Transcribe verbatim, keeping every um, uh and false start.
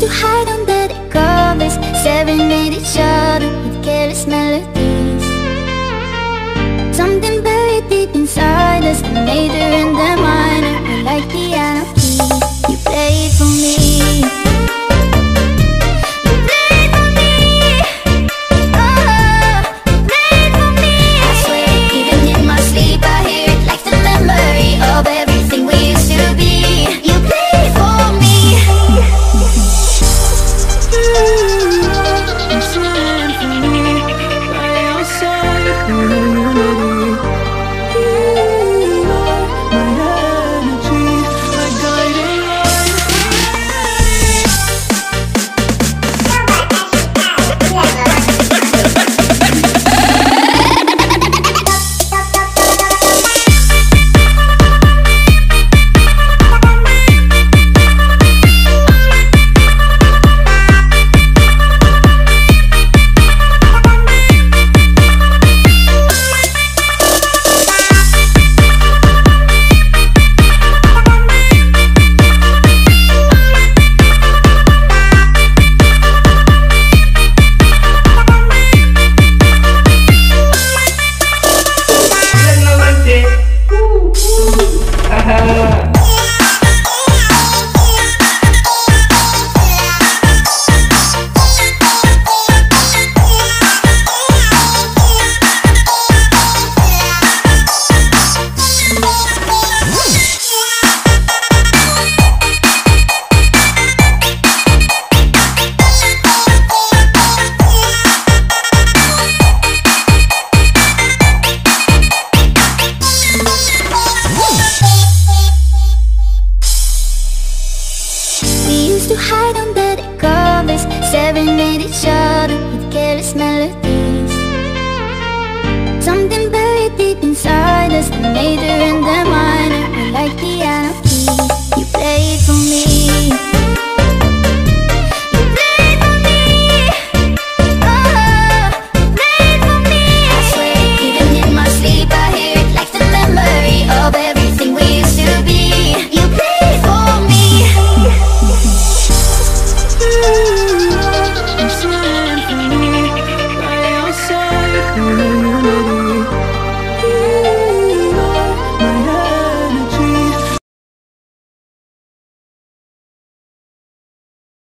to hide under the covers, serenade each other with careless melodies. Something buried deep inside us, the major and the minor, we like piano keys. You play it for me. You play it for me. Oh, you play it for me. I swear, even in my sleep I hear it like the memory of everything we used to be. You play it for me. You stand for me, by your side, for unity. You are my energy, my guiding light. To hide under the covers, serenade each other with careless melodies. Something buried deep inside us that made